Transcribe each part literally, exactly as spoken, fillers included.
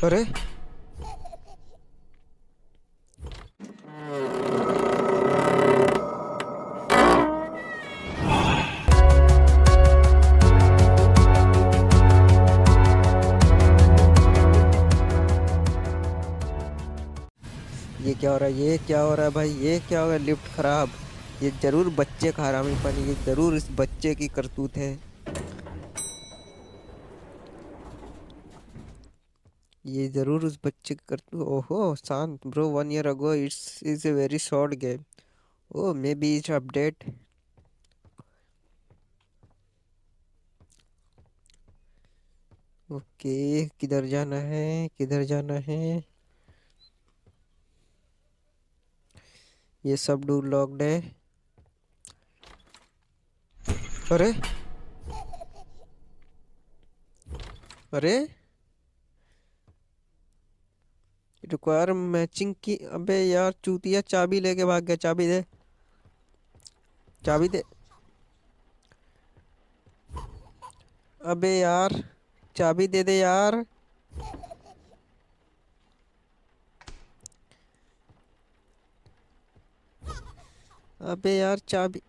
अरे ये क्या हो रहा है, ये क्या हो रहा है भाई, ये क्या हो रहा है? लिफ्ट खराब। ये जरूर बच्चे का हरामीपन, ये जरूर इस बच्चे की करतूत है। ये जरूर उस बच्चे की करतूत। ओहो शांत bro, one year ago it's is a very short game. Oh may be each update. Okay, किधर जाना है, किधर जाना है? ये सब डोर लॉक्ड है। अरे अरे रिक्वायर मैचिंग की। अबे यार चूतिया चाबी लेके भाग गया। चाबी दे, चाबी दे। अबे यार चाबी दे दे यार। अबे यार चाबी।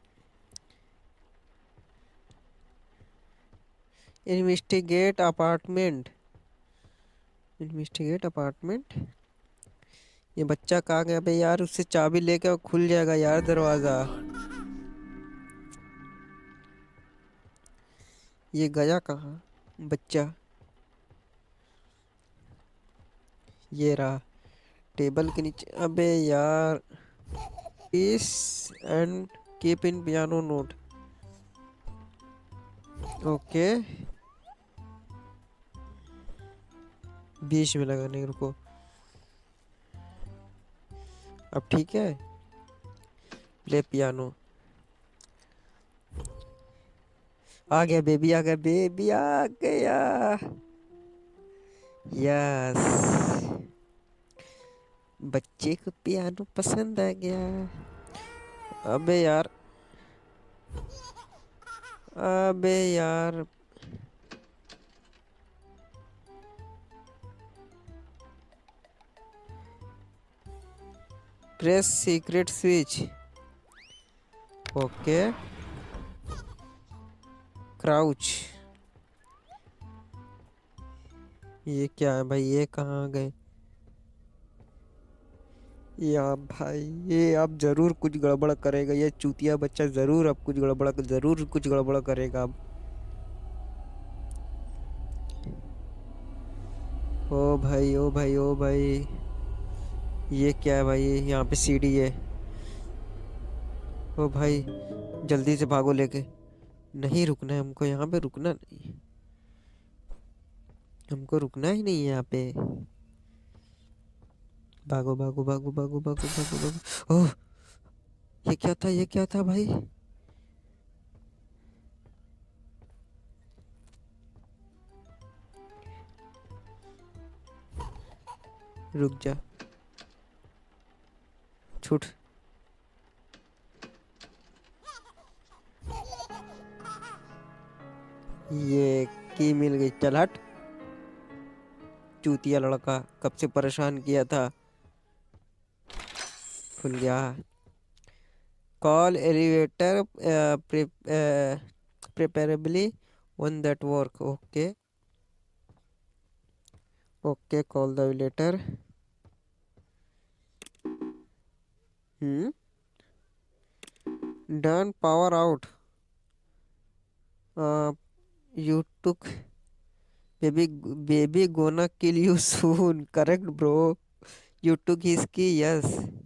Investigate apartment, investigate apartment. ये बच्चा कहाँ गया? अबे यार उससे चाबी लेके खुल जाएगा यार दरवाजा। ये गया कहाँ बच्चा? ये रहा टेबल के नीचे। अबे यार इस end keep in piano note. Okay बीच में लगाने, रुको। अब ठीक है, प्ले पियानो। आ गया बेबी, आ गया बेबी, आ गया। यस, बच्चे को पियानो पसंद आ गया। अबे यार, अबे यार press secret switch. Okay crouch. ये क्या है भाई, ये कहाँ गए? या भाई ये अब जरूर कुछ गड़बड़ करेगा, ये चूतिया बच्चा जरूर अब कुछ गड़बड़, जरूर कुछ गड़बड़ करेगा अब। ओ भाई ओ भाई ओ भाई, ये क्या है भाई? यहाँ पे सीढ़ी है। ओ भाई जल्दी से भागो लेके। नहीं रुकना है हमको यहाँ पे, रुकना नहीं, हमको रुकना ही नहीं है यहाँ पे। भागो भागो भागो भागो भागो भागो भागो। ओह ये क्या था, ये क्या था भाई? रुक जा, छूट। ये की मिल गई, चल हट। चूतिया लड़का, कब से परेशान किया था। खुल गया। Call elevator preferably one that work. Okay okay call the elevator. Hmm done power out. You took baby, baby gonna kill you soon, correct bro, you took his key, yes.